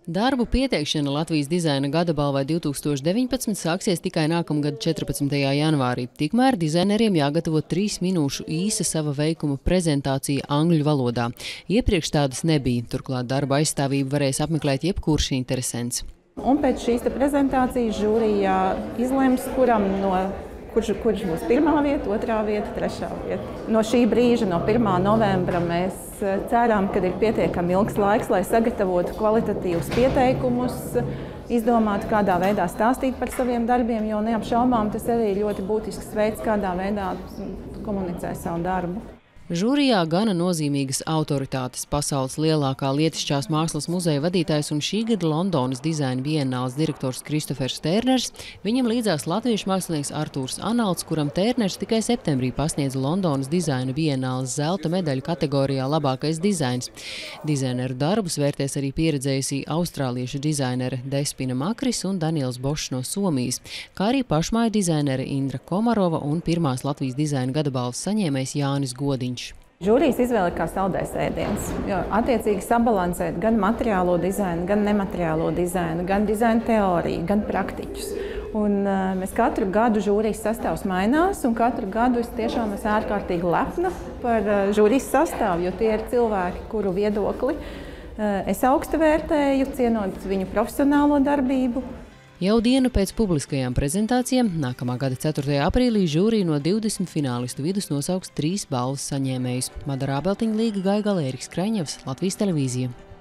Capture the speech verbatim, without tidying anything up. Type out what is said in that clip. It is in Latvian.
Darbu pieteikšana Latvijas dizaina gadabalvai divtūkstoš deviņpadsmit sāksies tikai nākamgad četrpadsmitajā janvārī. Tikmēr dizaineriem jāgatavo trīs minūšu īsa sava veikuma prezentācija angļu valodā. Iepriekš tādas nebija, turklāt darba aizstāvību varēs apmeklēt jebkurš interesents. Un pēc šīs prezentācijas žūrijā izlems, kuram no Kurš, kurš būs pirmā vieta, otrā vieta, trešā vieta. No šī brīža, no pirmā novembra, mēs ceram, ka ir pietiekami ilgs laiks, lai sagatavotu kvalitatīvus pieteikumus, izdomātu, kādā veidā stāstīt par saviem darbiem, jo neapšaubām tas arī ir ļoti būtisks veids, kādā veidā komunicē savu darbu. Žūrijā gana nozīmīgas autoritātes, pasaules lielākā lietišķās mākslas muzeja vadītājs un šī gada Londonas dizaina bienāles direktors Kristofers Tērners, viņam līdzās latviešu mākslinieks Artūrs Analts, kuram Tērners tikai septembrī pasniedza Londonas dizaina bienāles zelta medaļu kategorijā labākais dizains. Dizaineru darbus vērtēs arī pieredzējusī austrāliešu dizainere Despina Makris un Daniels Bošs no Somijas, kā arī pašmāju dizainere Indra Komarova un pirmās Latvijas dizaina gadabalvas saņēmējs Jānis Godiņš. Žūrijas izvēle kā saldais ēdiens, jo attiecīgi sabalansēt gan materiālo dizainu, gan nemateriālo dizainu, gan dizaina teoriju, gan praktiķus. Un, uh, mēs katru gadu žūrijas sastāvs mainās, un katru gadu es tiešām esmu ārkārtīgi lepna par uh, žūrijas sastāvu, jo tie ir cilvēki, kuru viedokli uh, es augstu vērtēju, cienot viņu profesionālo darbību. Jau dienu pēc publiskajām prezentācijām, nākamā gada ceturtajā aprīlī žūrija no divdesmit finālistu vidus nosauks trīs balvas saņēmējus. Madara Ābeltiņa, Līga Gaigalē, Eriks Kraņevs, Latvijas televīzija.